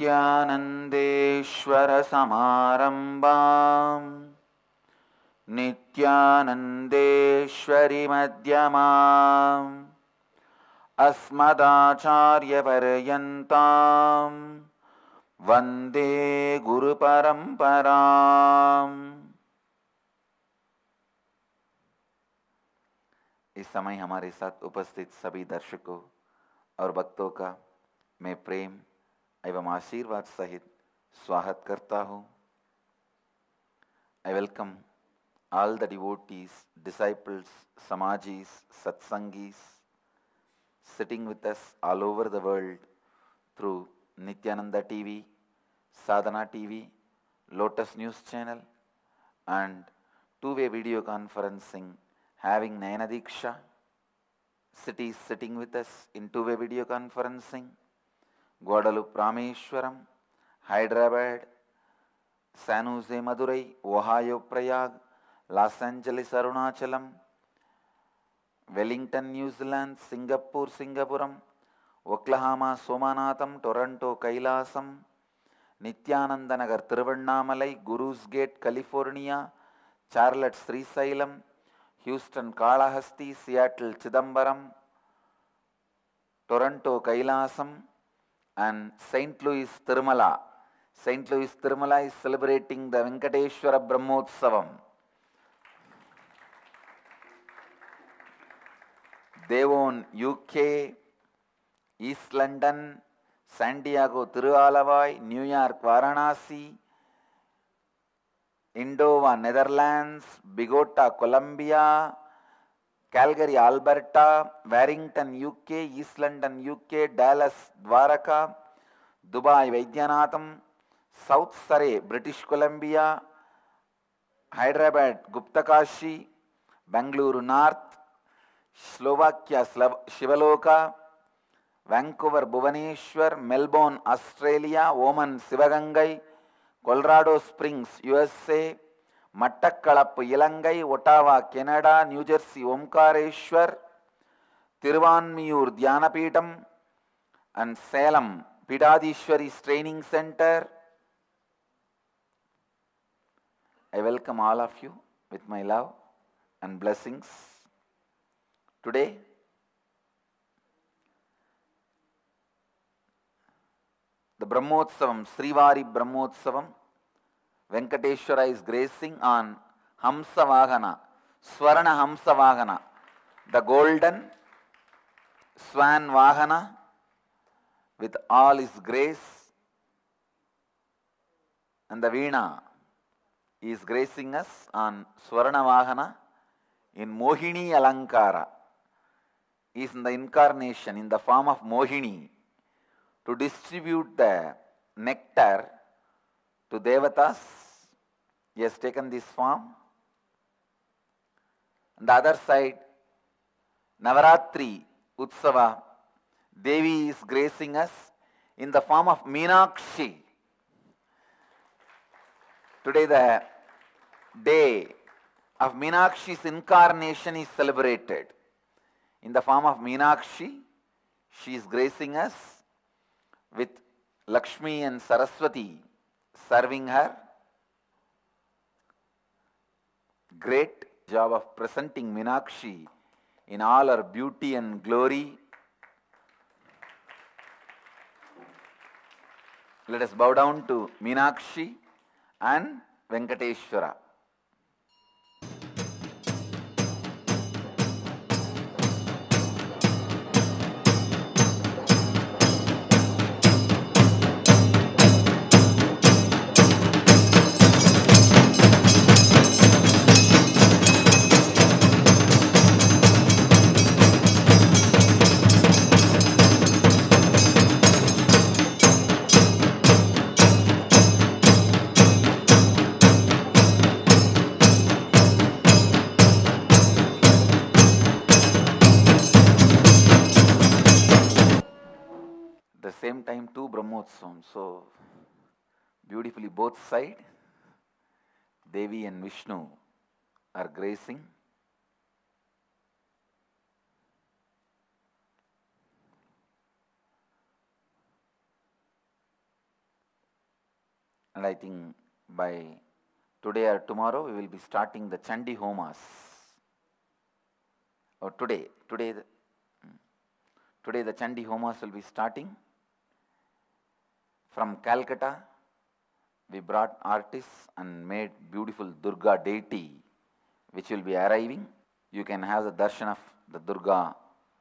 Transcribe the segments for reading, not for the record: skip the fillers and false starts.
नित्यानन्देश्वर समारम्भाम् नित्यानन्देश्वरि मध्यमाम् अस्मदाचार्यपर्यन्ताम् वन्दे गुरुपरम्पराम्। इस समय हमारे साथ उपस्थित सभी दर्शकों और भक्तों का मैं प्रेम एवं आशीर्वाद सहित स्वागत करता हूँ। I welcome all the devotees, disciples, samajis, satsangis sitting with us all over the world through Nityananda TV, Sadhana TV, Lotus News Channel and two-way video conferencing having Nayana Diksha cities sitting with us in two-way video conferencing, Guadalupe Rameshwaram, Hyderabad, San Jose Madurai, Ohio Prayag, Los Angeles Arunachalam, Wellington New Zealand, Singapore Singapuram, Oklahoma Somanatham, Toronto Kailasam, Nityananda Nagar Tiruvannamalai, Guru's Gate California, Charlotte Srisailam, Houston Kalahasti, Seattle Chidambaram, Toronto Kailasam and St. Louis Tirumala. St. Louis Tirumala is celebrating the Venkateshwara Brahmotsavam. Devon, UK, East London, San Diego Tirualavai, New York Varanasi, Indova Netherlands, Bogota Colombia, Calgary Alberta, Warrington UK, East London UK, Dallas Dwaraka, Dubai Vaidyanatham, South Surrey British Columbia, Hyderabad Guptakashi, Bangalore North, Slovakia Shivaloka, Vancouver Bhubaneswar, Melbourne Australia, Oman Sivagangai, Colorado Springs USA, Mattakkalappu Ilangai, Ottawa Canada, New Jersey Omkareshwar, Tiruvanmiyur Dhyanapitham and Salem Pidadishwari's Training Center. I welcome all of you with my love and blessings. Today, the Brahmotsavam, Srivari Brahmotsavam, Venkateshwara is gracing on Hamsavahana, Swarna Hamsavahana, the golden swan Vahana with all his grace, and the Veena is gracing us on Swarna Vahana in Mohini Alankara. He is in the incarnation in the form of Mohini to distribute the nectar to Devatas. He has taken this form. On the other side, Navaratri Utsava, Devi is gracing us in the form of Meenakshi. Today the day of Meenakshi's incarnation is celebrated. In the form of Meenakshi, she is gracing us with Lakshmi and Saraswati serving her. Great job of presenting Meenakshi in all her beauty and glory. Let us bow down to Meenakshi and Venkateshwara. Same time two Brahmotsavam, so beautifully both sides Devi and Vishnu are gracing. And I think by today or tomorrow we will be starting the Chandi Homas. Or today the Chandi Homas will be starting. From Calcutta, we brought artists and made beautiful Durga deity which will be arriving. You can have the darshan of the Durga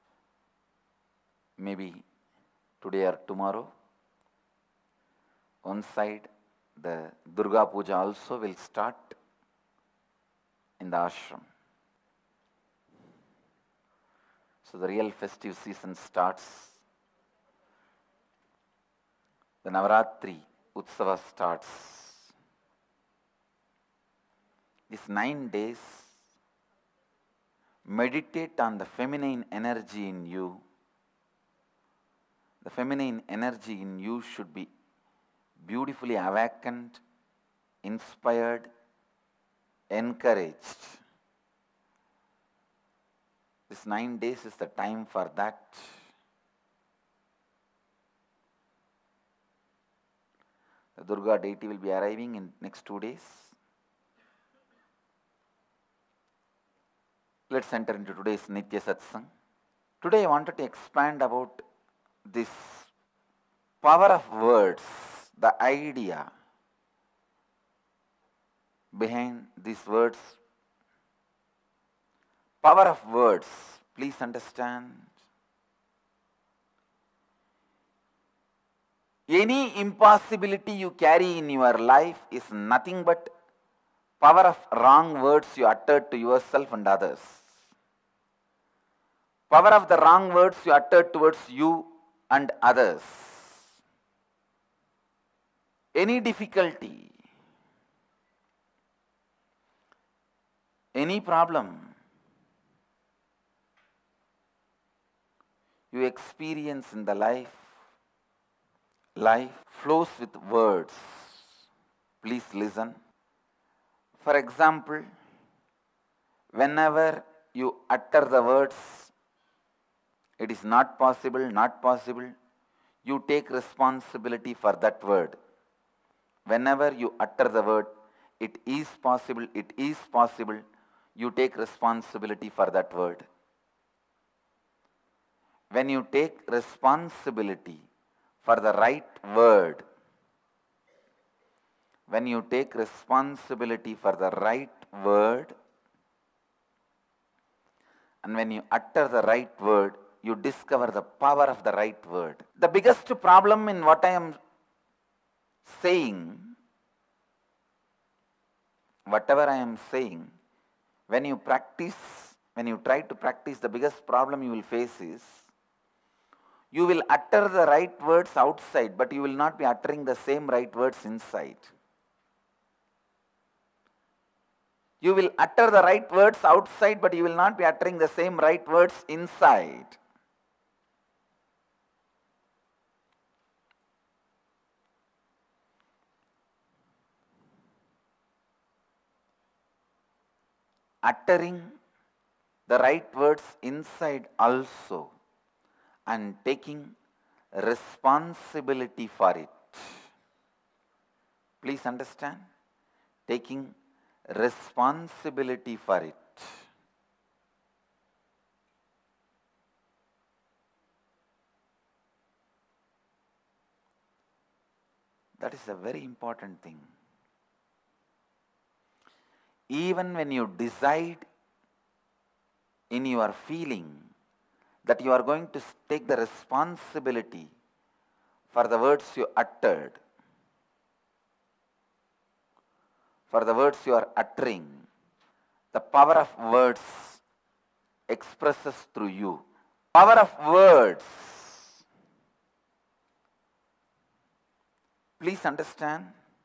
maybe today or tomorrow. One side, the Durga Puja also will start in the ashram. So the real festive season starts. The Navaratri Utsava starts. These 9 days, meditate on the feminine energy in you. The feminine energy in you should be beautifully awakened, inspired, encouraged. This 9 days is the time for that. The Durga deity will be arriving in next 2 days. Let's enter into today's Nitya Satsang. Today I wanted to expand about this power of words, the idea behind these words. Power of words, please understand. Any impossibility you carry in your life is nothing but power of wrong words you uttered to yourself and others. Power of the wrong words you uttered towards you and others. Any difficulty, any problem you experience in the life flows with words. Please listen. For example, whenever you utter the words, it is not possible, you take responsibility for that word. Whenever you utter the word, it is possible, you take responsibility for that word. When you take responsibility for the right word, and when you utter the right word, you discover the power of the right word. The biggest problem in what I am saying, whatever I am saying, when you try to practice, the biggest problem you will face is, you will utter the right words outside, but you will not be uttering the same right words inside. You will utter the right words outside, but you will not be uttering the same right words inside. Uttering the right words inside also and taking responsibility for it. Please understand, taking responsibility for it. That is a very important thing. Even when you decide in your feeling that you are going to take the responsibility for the words you uttered, for the words you are uttering, the power of words expresses through you. Power of words. Please understand,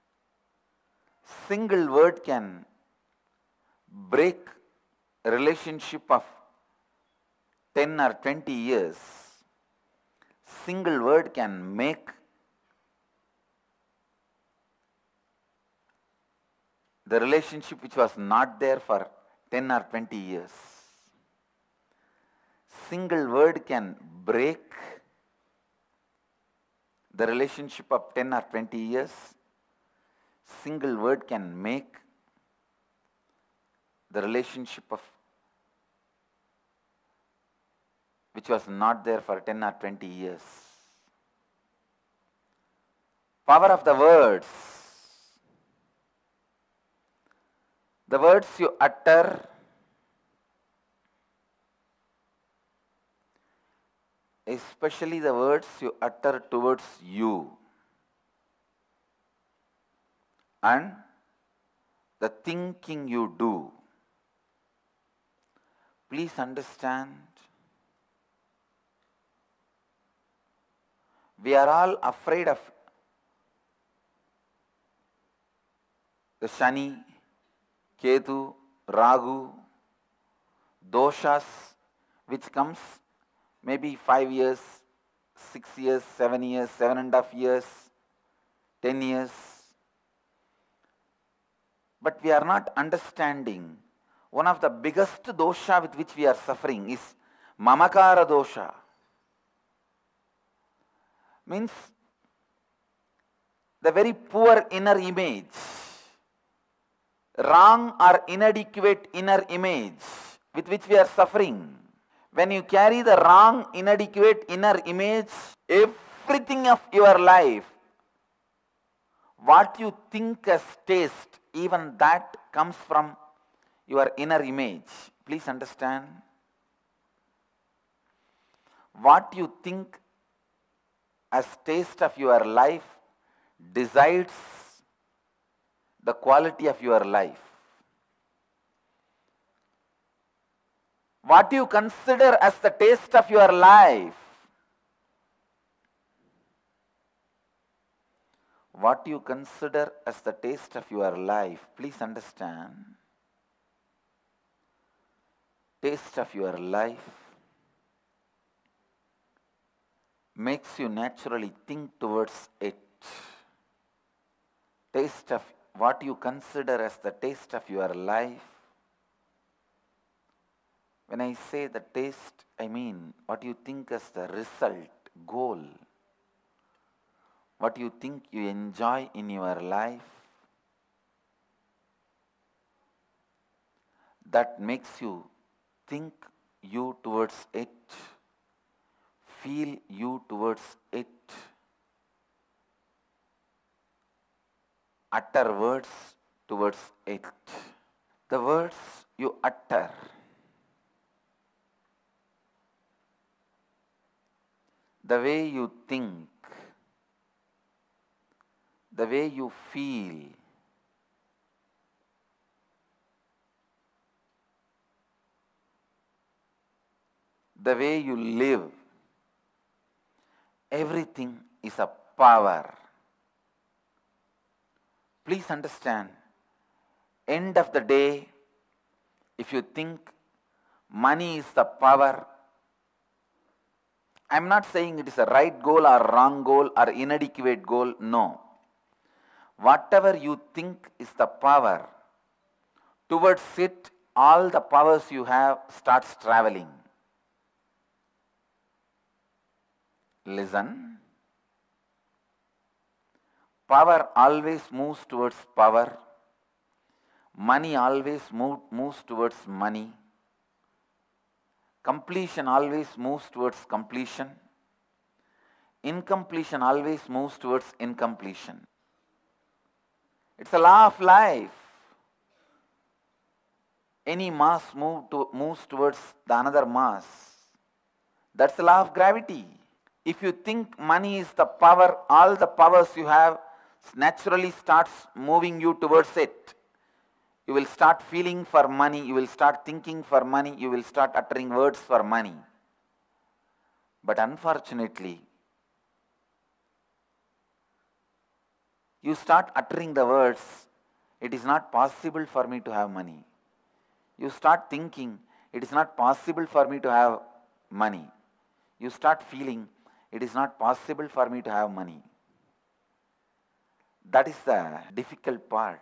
single word can break a relationship of 10 or 20 years. Single word can make the relationship which was not there for 10 or 20 years. Single word can break the relationship of 10 or 20 years. single word can make the relationship of which was not there for 10 or 20 years. Power of the words. The words you utter especially the words you utter towards you and the thinking you do. Please understand, we are all afraid of the Shani, Ketu, Ragu, doshas, which comes maybe 5 years, 6 years, 7 years, 7.5 years, 10 years. But we are not understanding one of the biggest dosha with which we are suffering is mamakara dosha. Means the very poor inner image, wrong or inadequate inner image with which we are suffering. When you carry the wrong, inadequate inner image, everything of your life, what you think as taste, even that comes from your inner image. Please understand. What you think as taste of your life decides the quality of your life. What you consider as the taste of your life, what you consider as the taste of your life, please understand, taste of your life makes you naturally think towards it. Taste of what you consider as the taste of your life. When I say the taste, I mean what you think as the result, goal, what you think you enjoy in your life, that makes you think you towards it, feel you towards it, utter words towards it. The words you utter, the way you think, the way you feel, the way you live, everything is a power. Please understand, end of the day, if you think money is the power, I am not saying it is a right goal or wrong goal or inadequate goal, no. Whatever you think is the power, towards it all the powers you have starts traveling. Listen. Power always moves towards power. Money always moves towards money. Completion always moves towards completion. Incompletion always moves towards incompletion. It's a law of life. Any mass moves towards the another mass. That's the law of gravity. If you think money is the power, all the powers you have naturally starts moving you towards it. You will start feeling for money, you will start thinking for money, you will start uttering words for money. But unfortunately, you start uttering the words, it is not possible for me to have money. You start thinking, it is not possible for me to have money. You start feeling, it is not possible for me to have money. That is the difficult part,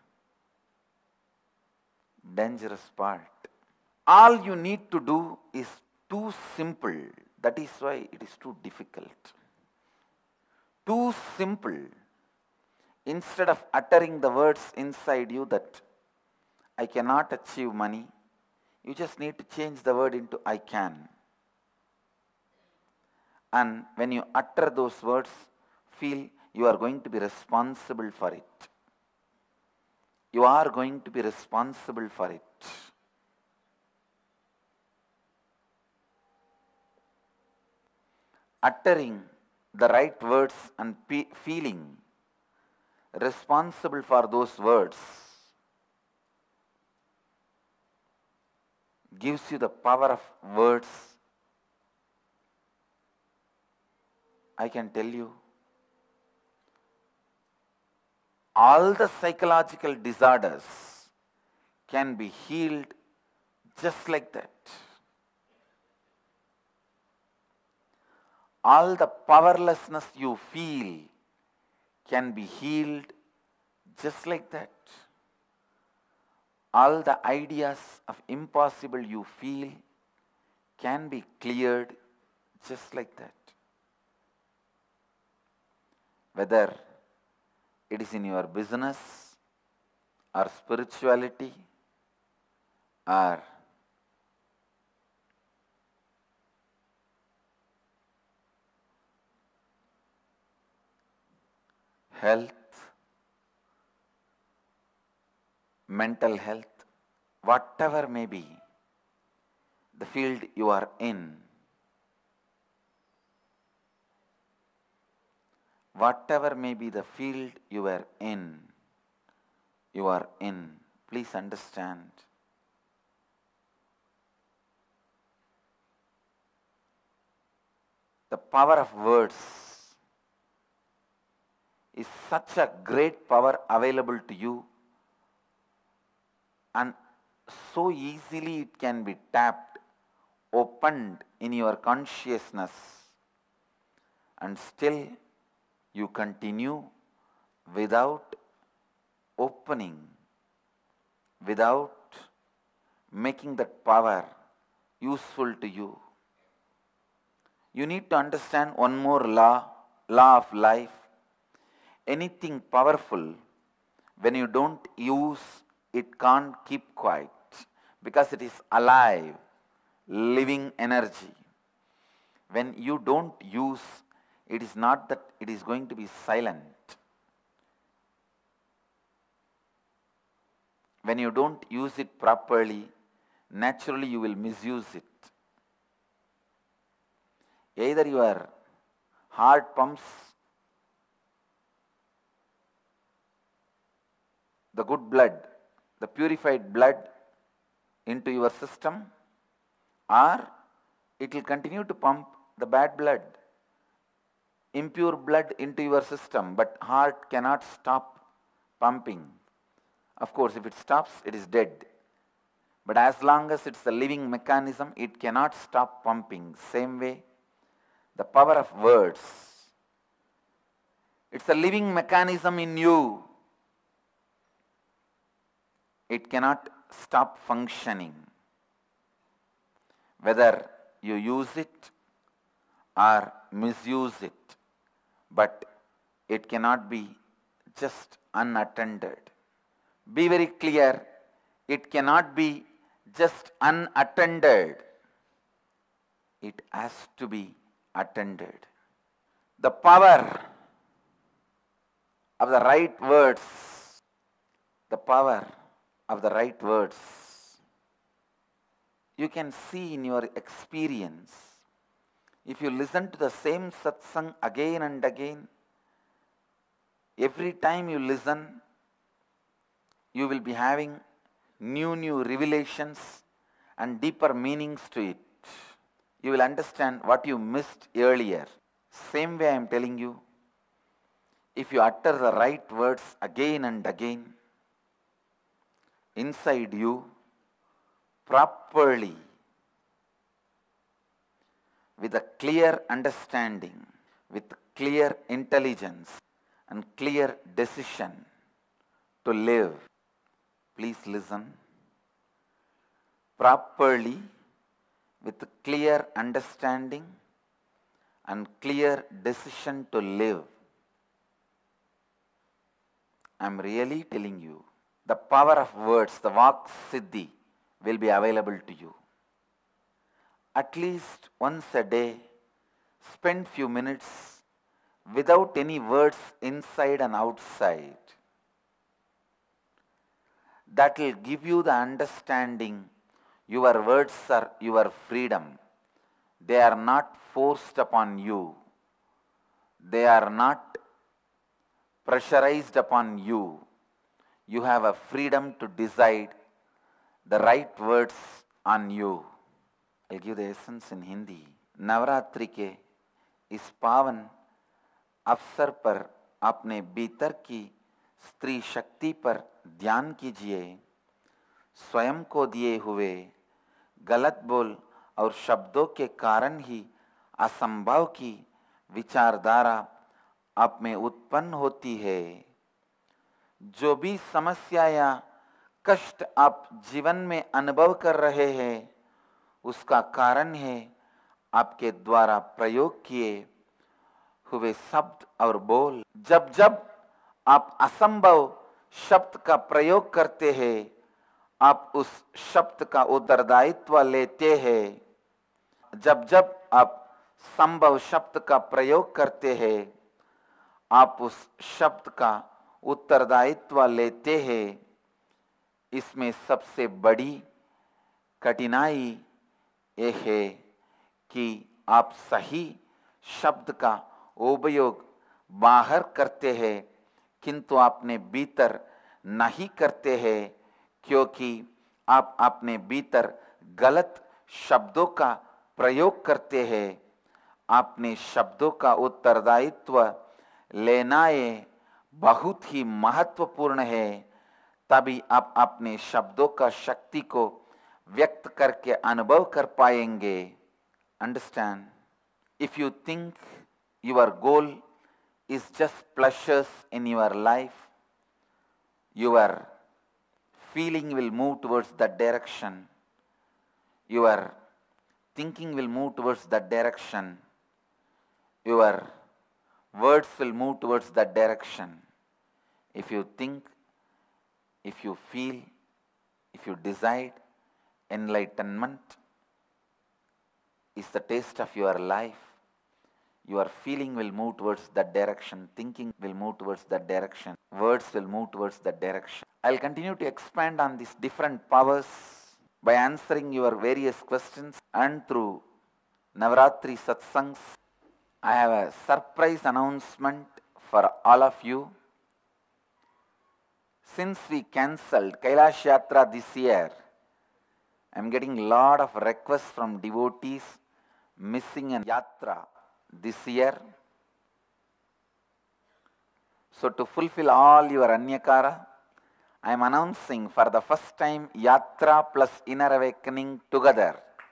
dangerous part. All you need to do is too simple. That is why it is too difficult. Too simple. Instead of uttering the words inside you that I cannot achieve money, you just need to change the word into I can. And when you utter those words, feel you are going to be responsible for it. You are going to be responsible for it. Uttering the right words and feeling responsible for those words gives you the power of words. I can tell you, all the psychological disorders can be healed just like that. All the powerlessness you feel can be healed just like that. All the ideas of impossible you feel can be cleared just like that. Whether it is in your business or spirituality or health, mental health, whatever may be the field you are in, whatever may be the field you are in, please understand, the power of words is such a great power available to you, and so easily it can be tapped, opened in your consciousness, and still you continue without opening, without making that power useful to you. You need to understand one more law of life. Anything powerful, when you don't use, it can't keep quiet because it is alive, living energy. When you don't use, it is not that it is going to be silent. When you don't use it properly, naturally you will misuse it. Either your heart pumps the good blood, the purified blood into your system, or it will continue to pump the bad blood, impure blood into your system, but heart cannot stop pumping. Of course, if it stops, it is dead. But as long as it's a living mechanism, it cannot stop pumping. Same way, the power of words. It's a living mechanism in you. It cannot stop functioning. Whether you use it or misuse it, but it cannot be just unattended. Be very clear, it cannot be just unattended. It has to be attended. The power of the right words, the power of the right words, you can see in your experience. If you listen to the same satsang again and again, every time you listen, you will be having new revelations and deeper meanings to it. You will understand what you missed earlier. Same way I am telling you, if you utter the right words again and again, inside you, properly, with a clear understanding, with clear intelligence and clear decision to live. Please listen. Properly, with clear understanding and clear decision to live. I'm really telling you, the power of words, the Vak Siddhi, will be available to you. At least once a day, spend few minutes without any words inside and outside. That will give you the understanding your words are your freedom. They are not forced upon you. They are not pressurized upon you. You have a freedom to decide the right words on you. I'll give the essence in Hindi. Navratri के इस पावन अवसर पर अपने भीतर की स्त्री शक्ति पर ध्यान कीजिए. स्वयं को दिए हुए गलत बोल और शब्दों के कारण ही असंभव की विचारधारा आप में उत्पन्न होती है. जो भी समस्या या कष्ट आप जीवन में अनुभव कर रहे हैं, उसका कारण है आपके द्वारा प्रयोग किए हुए शब्द और बोल. जब जब आप असंभव शब्द का प्रयोग करते हैं, आप उस शब्द का उत्तरदायित्व लेते हैं. जब जब आप संभव शब्द का प्रयोग करते हैं, आप उस शब्द का उत्तरदायित्व लेते हैं. इसमें सबसे बड़ी कठिनाई यह है कि आप सही शब्द का उपयोग बाहर करते हैं, किंतु अपने भीतर नहीं करते हैं, क्योंकि आप अपने भीतर गलत शब्दों का प्रयोग करते हैं. अपने शब्दों का उत्तरदायित्व लेना ये बहुत ही महत्वपूर्ण है. तभी आप अपने शब्दों का शक्ति को व्यक्त करके अनुभव कर पाएंगे. Understand? If you think your goal is just pleasures in your life, your feeling will move towards that direction. Your thinking will move towards that direction. Your words will move towards that direction. If you think, if you feel, if you decide, enlightenment is the taste of your life. Your feeling will move towards that direction. Thinking will move towards that direction. Words will move towards that direction. I'll continue to expand on these different powers by answering your various questions, and through Navaratri Satsangs, I have a surprise announcement for all of you. Since we cancelled Kailash Yatra this year, I'm getting a lot of requests from devotees missing a yatra this year. So to fulfill all your Anyakara, I am announcing for the first time Yatra plus Inner Awakening together.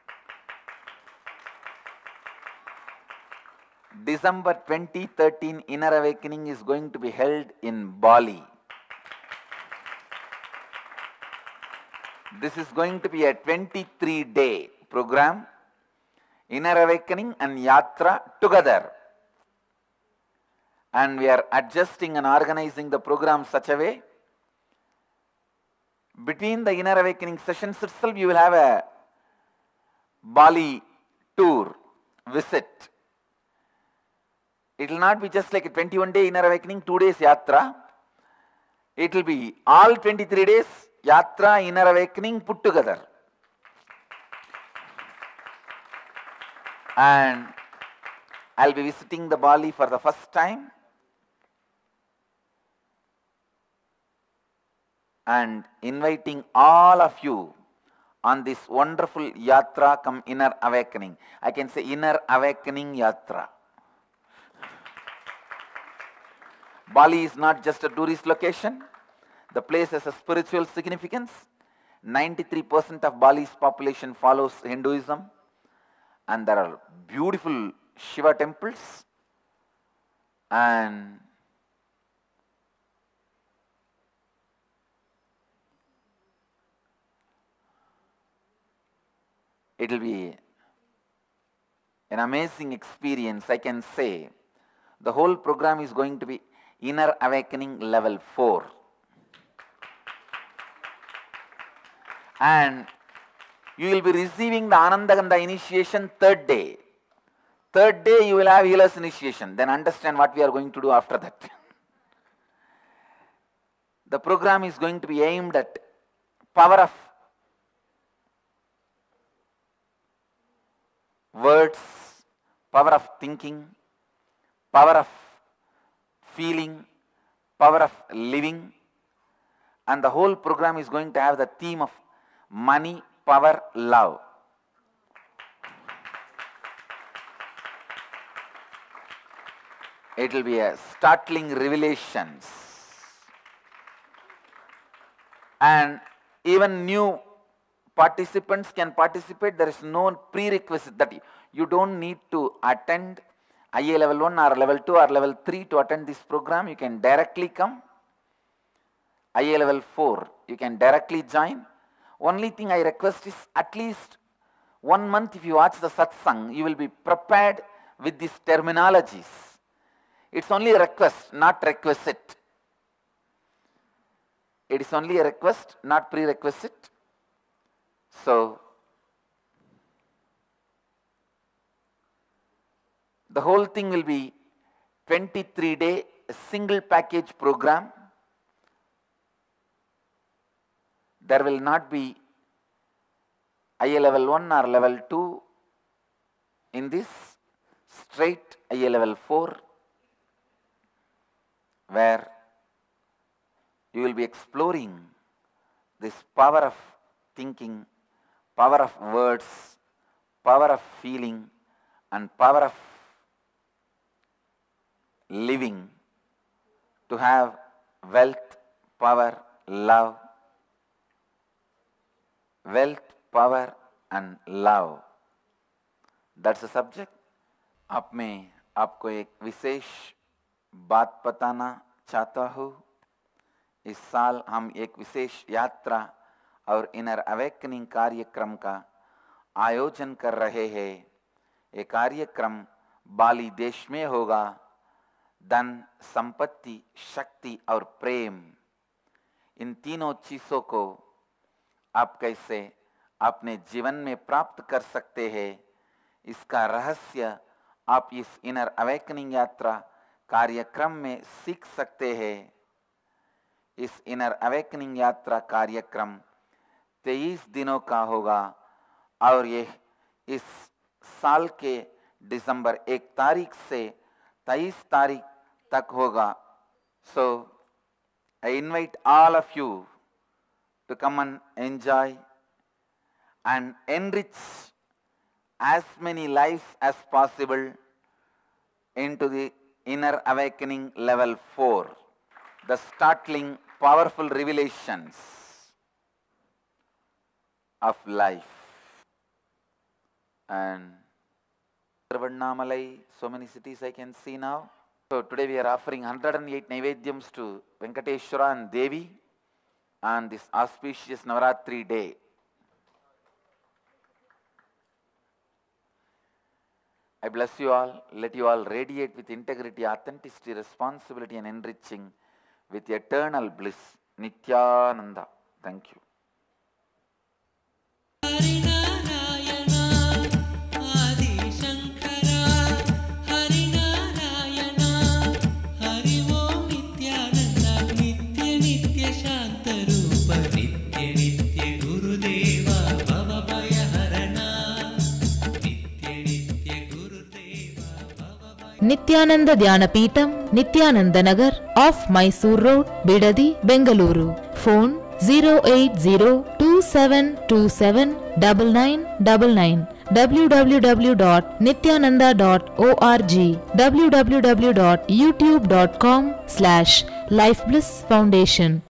December 2013 Inner Awakening is going to be held in Bali. This is going to be a 23-day program. Inner Awakening and Yatra together. And we are adjusting and organizing the program such a way. Between the Inner Awakening sessions itself, you will have a Bali tour visit. It will not be just like a 21-day Inner Awakening, 2 days Yatra. It will be all 23 days Yatra, Inner Awakening put together. And I'll be visiting the Bali for the first time. And inviting all of you on this wonderful Yatra come Inner Awakening. I can say Inner Awakening Yatra. Bali is not just a tourist location. The place has a spiritual significance. 93% of Bali's population follows Hinduism. And there are beautiful Shiva temples. And it will be an amazing experience, I can say. The whole program is going to be Inner Awakening Level 4. And you will be receiving the Anandagandha initiation third day. Third day you will have healer's initiation. Then understand what we are going to do after that. The program is going to be aimed at power of words, power of thinking, power of feeling, power of living, and the whole program is going to have the theme of money, power, love. It will be a startling revelations. And even new participants can participate. There is no prerequisite that you don't need to attend IA level 1 or level 2 or level 3 to attend this program. You can directly come. IA level 4, you can directly join. Only thing I request is at least 1 month if you watch the satsang, you will be prepared with these terminologies. It's only a request, not requisite. It is only a request, not prerequisite. So, the whole thing will be 23-day single package program. There will not be IA level 1 or level 2 in this, straight IA level 4, where you will be exploring this power of thinking, power of words, power of feeling, and power of living to have wealth, power, love. Wealth, power and love. That's the subject. अब मैं आपको एक विशेष बात बताना चाहता हूँ. इस साल हम एक विशेष यात्रा और इनर अवेकनिंग कार्यक्रम का आयोजन कर रहे हैं. ये कार्यक्रम बाली देश में होगा. धन, संपत्ति, शक्ति और प्रेम, इन तीनों चीजों को आप कैसे अपने जीवन में प्राप्त कर सकते हैं, इसका रहस्य आप इस इनर अवेकनिंग यात्रा कार्यक्रम में सीख सकते हैं. इस इनर अवेकनिंग यात्रा कार्यक्रम 23 दिनों का होगा और ये इस साल के दिसंबर 1 तारीख से 23 तारीख तक होगा. So, I invite all of you to come and enjoy and enrich as many lives as possible into the inner awakening level 4, the startling powerful revelations of life. And Tiruvannamalai, so many cities I can see now. So today we are offering 108 Naivedyams to Venkateshwara and Devi on this auspicious Navaratri day. I bless you all. Let you all radiate with integrity, authenticity, responsibility and enriching with eternal bliss. Nityananda. Thank you. Nityananda Dhyanapitham, Nityananda Nagar, off Mysore Road, Bidadi, Bengaluru. Phone 08027279999. www.nityananda.org. www.youtube.com/Life Bliss Foundation.